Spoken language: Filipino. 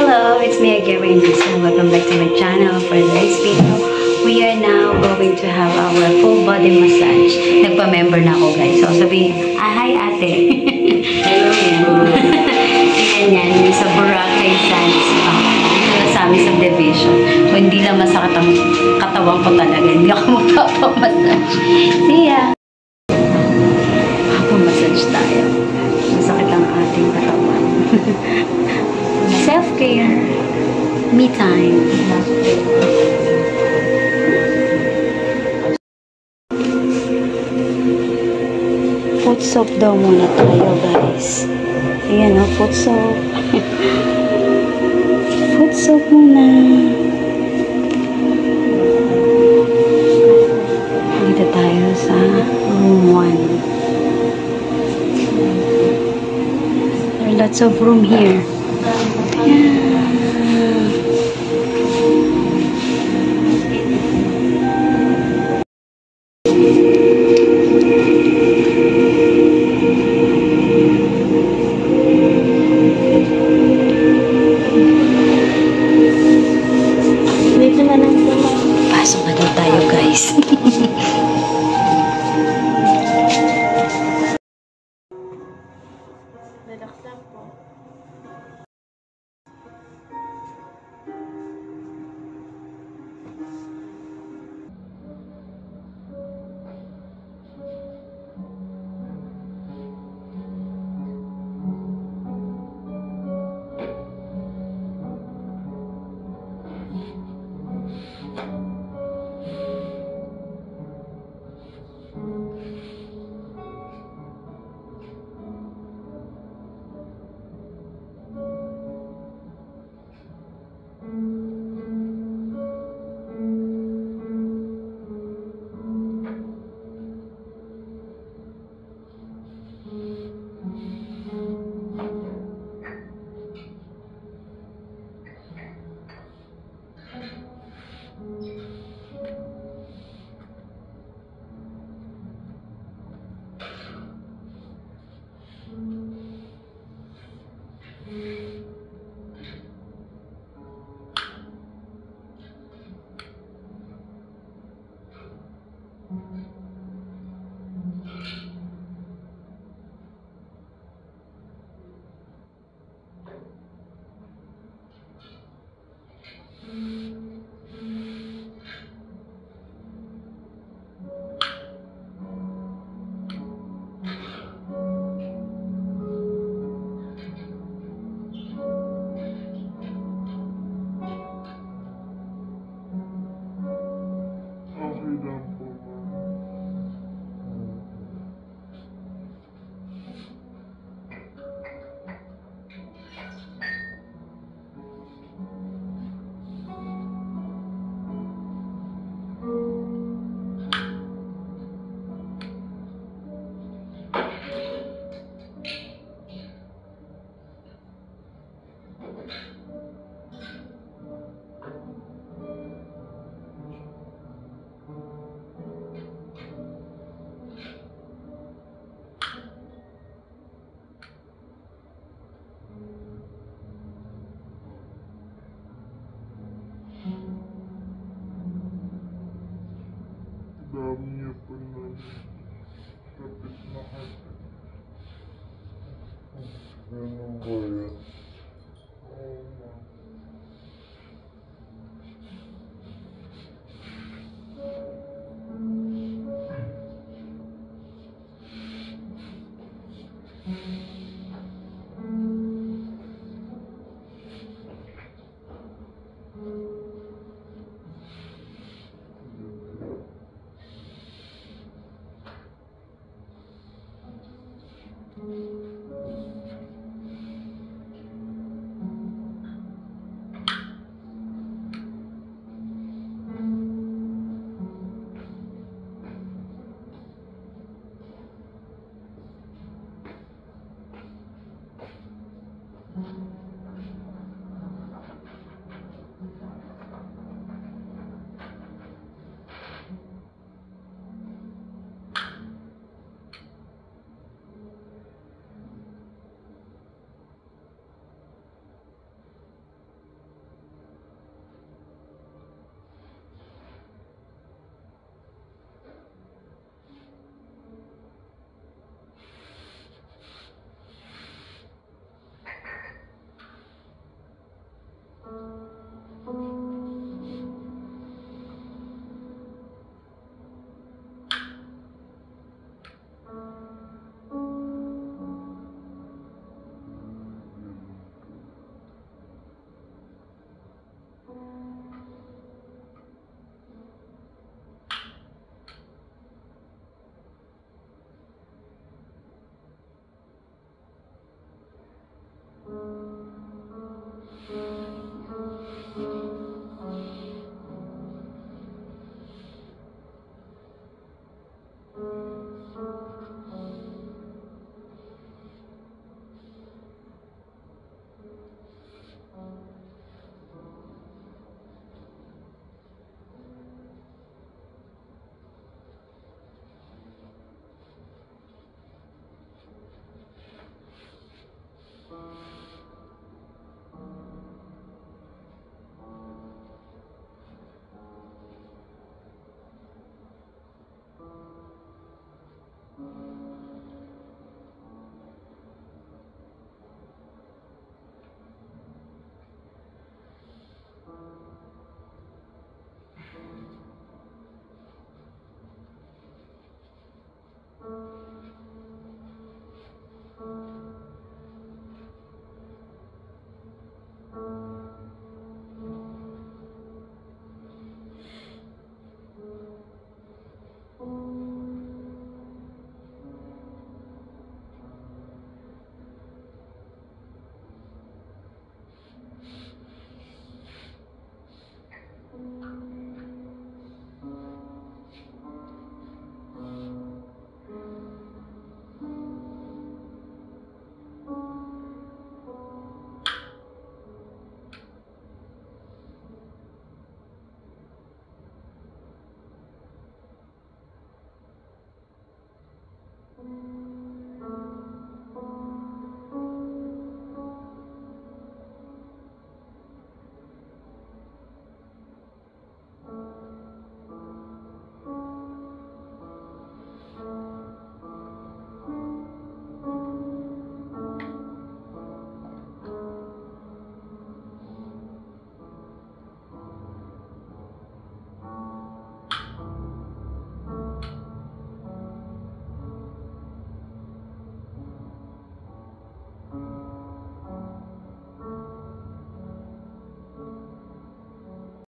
Hello, it's me again, Ranger. So welcome back to my channel. For this video, we are now going to have our full body massage. Nagpa-member na ako, guys. So sabihin, hi ate. Hello yan. Yan yung sa Boracay Sands. Dito na sa amin subdivision. So hindi lang masakit ang katawan ko talaga. Hindi ako magpapamassage. See ya! Massage tayo. Masakit ang ating katawan. Self-care. Me time. Foot soap daw muna tayo, guys. Ayan o, foot soap. Foot soap muna. Dito tayo sa room 1. Lots of room here. Dito na lang sila. Pasok na daw tayo, guys. Relax lang po.